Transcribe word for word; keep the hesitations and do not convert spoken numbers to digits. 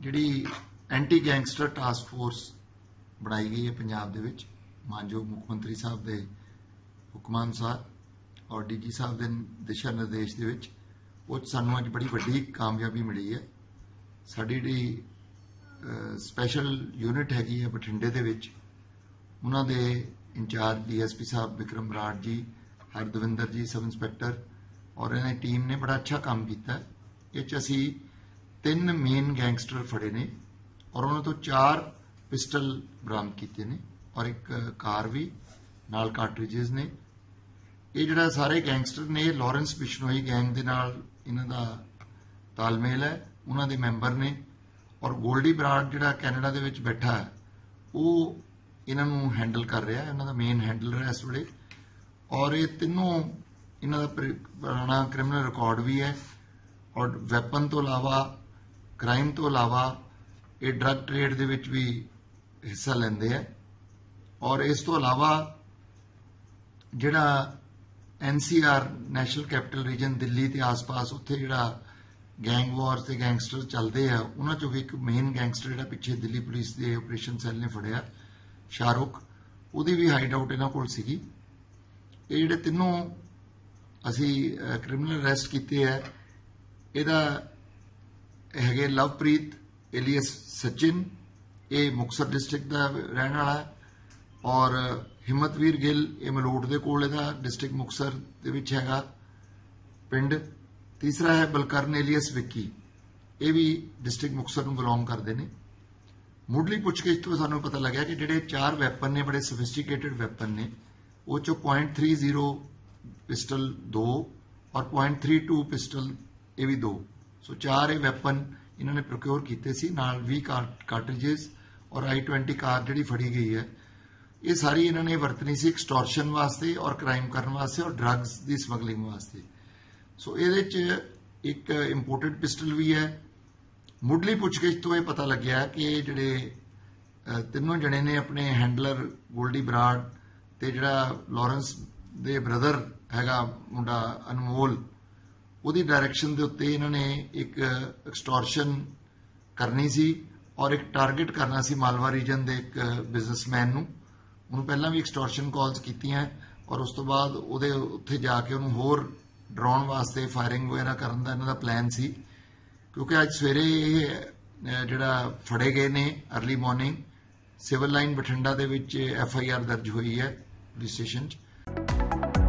जिहड़ी anti gangster task force बनाई गई है पंजाब दे विच मानयोग मुख मंत्री साहब के हुक्मां अनुसार और डी जी साहब के दिशा निर्देश दे विच वो सानूं अज बड़ी वड्डी कामयाबी मिली है। साडी जिहड़ी स्पैशल यूनिट हैगी है बठिंडे दे विच उन्हां दे इंचार्ज डी एस पी साहब विक्रम बराड़ जी, हरदविंदर जी सब इंस्पैक्टर और इन्हें टीम ने बड़ा अच्छा काम किया। इस असी तीन मेन गैंगस्टर फड़े ने और उन्होंने तो चार पिस्टल बरामद किए ने और एक कार भी नाल कार्ट्रिजेस ने। ये जिहड़ा सारे गैंगस्टर ने लॉरेंस बिश्नोई गैंग दे नाल इन्हां दा तालमेल है, उन्हां दे मैंबर ने और गोल्डी बराड़ जिहड़ा कैनेडा दे विच बैठा है वो इन्हां नूं हैंडल कर रहा है, इन्हां दा मेन हैंडलर है इस वेले। और ये तीनों इन्हां दा पुराना क्रिमिनल रिकॉर्ड भी है और वैपन तो इलावा क्राइम तो इलावा ये ड्रग ट्रेड दे विच भी हिस्सा लैंदे है। और इस तो इलावा जिहड़ा N C R national capital region Delhi के आस पास उत्थे जिहड़ा गैंग वॉर से गैंगस्टर चलते हैं उन्हां चों भी एक मेन गैंगस्टर जिहड़ा पिछे दिल्ली पुलिस के ऑपरेशन सैल ने फड़िया शाहरुख, उहदी भी हाइड आउट इन्हां कोल सीगी। ये जिहड़े तीनों असी क्रिमिनल अरैसट किए है इहदा हैगे लवप्रीत एलियस सचिन, ये मुक्तसर डिस्ट्रिक्ट का रहने वाला है और हिम्मतवीर गिल ये मलोट के कोल डिस्ट्रिक्ट मुक्तसर दे विच हैगा पिंड। तीसरा है बलकਰਨ एलियस विक्की, ये भी डिस्ट्रिक्ट मुक्तसर नूं बिलोंग करते हैं। मुढ़ली पुछगिछ तो सानूं पता लग्या कि जिहड़े चार वैपन ने बड़े सोफिस्टिकेटेड वैपन ने वो चो पॉइंट थ्री जीरो पिस्टल दो और पॉइंट थ्री टू पिस्टल ये भी दो, सो चार ये वैपन इन्होंने प्रोक्योर किए सी नाल वी कार्ट्रिजेस और आई ट्वेंटी कार जिहड़ी फड़ी गई है ये सारी इन्होंने वरतनी सी एक्सटॉर्शन वास्ते और क्राइम करने वास्ते और ड्रग्स की समगलिंग वास्ते। सो ये एक इंपोर्टेड पिस्टल भी है। मुढ़ली पुछगिछ तो यह पता लग्या कि जिहड़े तीनों जने ने अपने हैंडलर गोल्डी बराड़ ते जिहड़ा लॉरेंस दे ब्रदर हैगा मुंडा अनमोल उहदी डायरैक्शन के उत्ते इन्होंने एक एक्सटॉर्शन करनी सी और एक टारगेट करना सी मालवा रीजन के एक बिजनेसमैन नूं। उन्होंने पहला भी एक्सटॉर्शन कॉल्स कीतियां और उस तो बाद उहदे उत्थे जाके उन्होंने होर डराउण वास्ते फायरिंग वगैरह करन दा इन्हां दा प्लान सी। क्योंकि अज सवेरे ये जिहड़ा फड़े गए ने early morning civil line Bathinda दे विच एफ आई आर दर्ज हुई है पुलिस स्टेशन च।